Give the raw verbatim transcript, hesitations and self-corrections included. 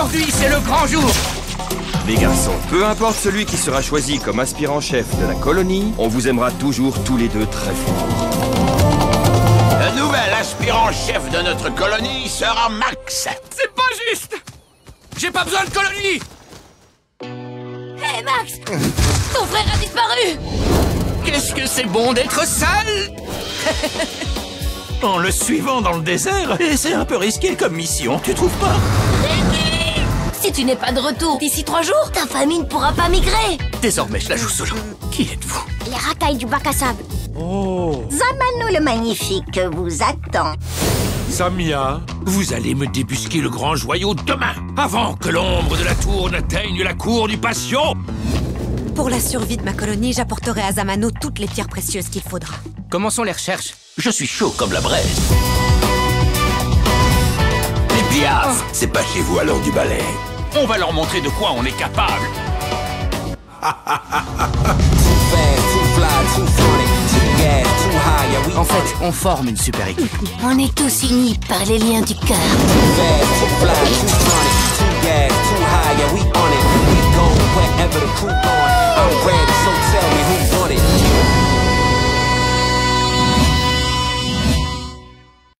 Aujourd'hui, c'est le grand jour. Les garçons, peu importe celui qui sera choisi comme aspirant-chef de la colonie, on vous aimera toujours tous les deux très fort. Le nouvel aspirant-chef de notre colonie sera Max. C'est pas juste. J'ai pas besoin de colonie. Hé hey Max, ton frère a disparu. Qu'est-ce que c'est bon d'être sale. En le suivant dans le désert, et c'est un peu risqué comme mission, tu trouves pas? Si tu n'es pas de retour d'ici trois jours, ta famille ne pourra pas migrer. Désormais, je la joue solo. Qui êtes-vous? Les racailles du bac à sable. Oh. Zamano le magnifique vous attend. Samia, vous allez me débusquer le grand joyau demain, avant que l'ombre de la tour n'atteigne la cour du patient. Pour la survie de ma colonie, j'apporterai à Zamano toutes les pierres précieuses qu'il faudra. Commençons les recherches. Je suis chaud comme la braise. Les piafs, c'est pas chez vous à l'heure du balai. On va leur montrer de quoi on est capable. En fait, on forme une super équipe. On est tous unis par les liens du cœur.